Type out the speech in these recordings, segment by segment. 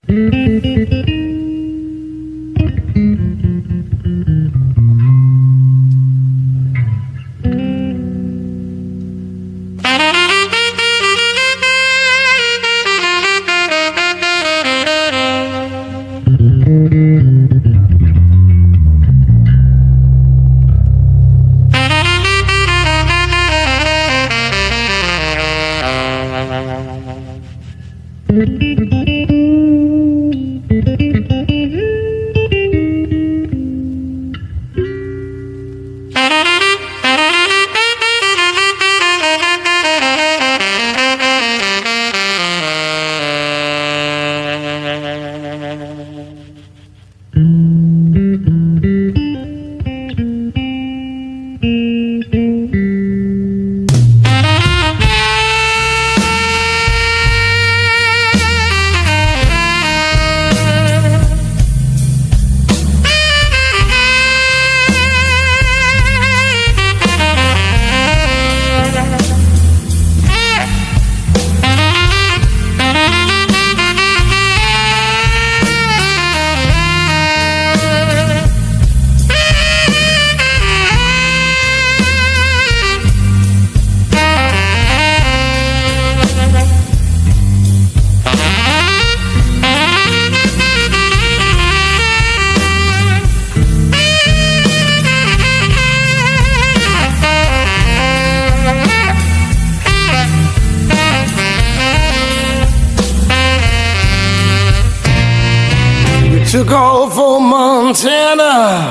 Took off for Montana,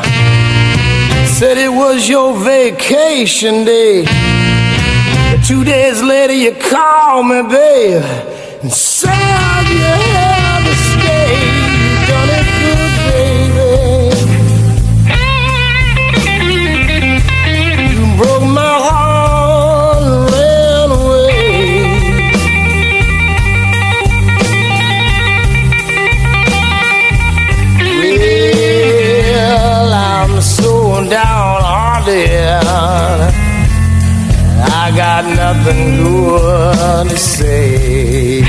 said it was your vacation day. But 2 days later you called me, babe, and said you had to stay. You done it good, baby. You broke my heart and ran away. Well, I'm so downhearted, I got nothing good to say.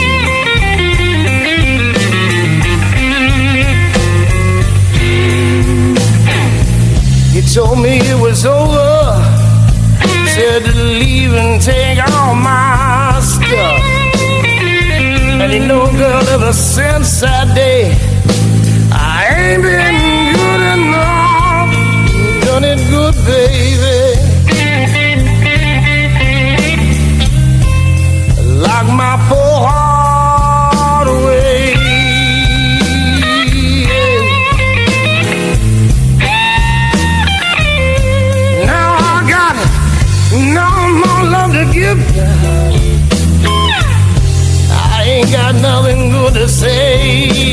You told me it was over, said to leave and take all my stuff. And you know, girl, ever since that day, I ain't been good enough. You done it good, baby. Lock my poor heart away. Now I got no more love to give you. I ain't got nothing good to say.